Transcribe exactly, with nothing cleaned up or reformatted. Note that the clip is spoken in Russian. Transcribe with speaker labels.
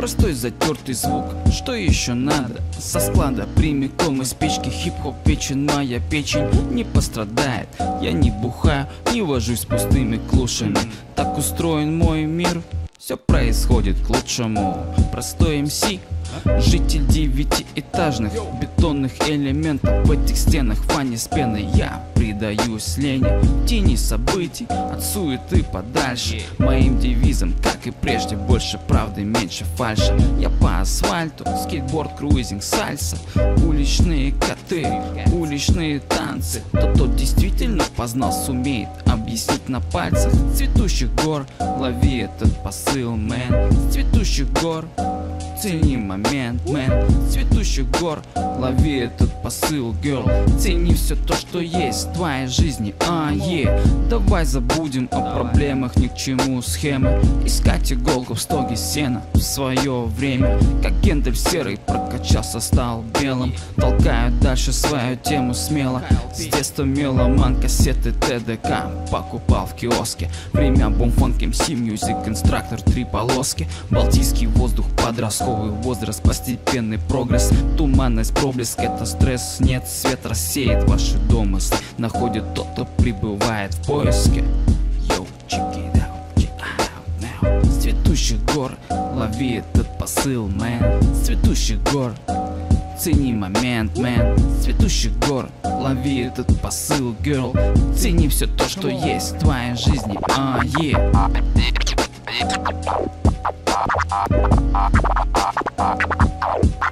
Speaker 1: Простой затертый звук, что еще надо? Со склада прямиком из печки хип-хоп печень, моя печень не пострадает. Я не бухаю, не вожусь с пустыми клушами. Так устроен мой мир, все происходит к лучшему. Простой МС, житель девятиэтажных бетонных элементов. В этих стенах фане с пеной я предаюсь лени, в тени событий, от суеты подальше. Моим девизом, как и прежде, больше правды, меньше фальши. Я по асфальту, скейтборд, круизинг, сальса, уличные коты, уличные танцы. Тот, кто действительно познал, сумеет объяснить на пальцах. С цветущих гор лови этот посыл, мэн. С цветущих гор цени момент, мэн. С цветущих гор лови этот посыл, girl. Цени все то, что есть в твоей жизни, а, е. Давай забудем о проблемах, ни к чему схемы. Искать иголку в стоге сена в свое время. Как Гендель серый прокачался, стал белым. Толкаю дальше свою тему смело. С детства меломан, кассеты ТДК покупал в киоске. Время бомфанк, МС, мьюзик, инструктор, три полоски. Балтийский воздух, подростковый возраст, постепенный прогресс. Туманность, проблеск, это стресс. Нет, свет рассеет ваши домыслы. Находит тот, кто прибывает в поиске. Йоу, check it out, check it out now. С цветущих гор лови этот посыл, мэн. С цветущих гор цени момент, мэн. С цветущих гор лови этот посыл, girl. Цени все то, что есть в твоей жизни, а, е. Yeah.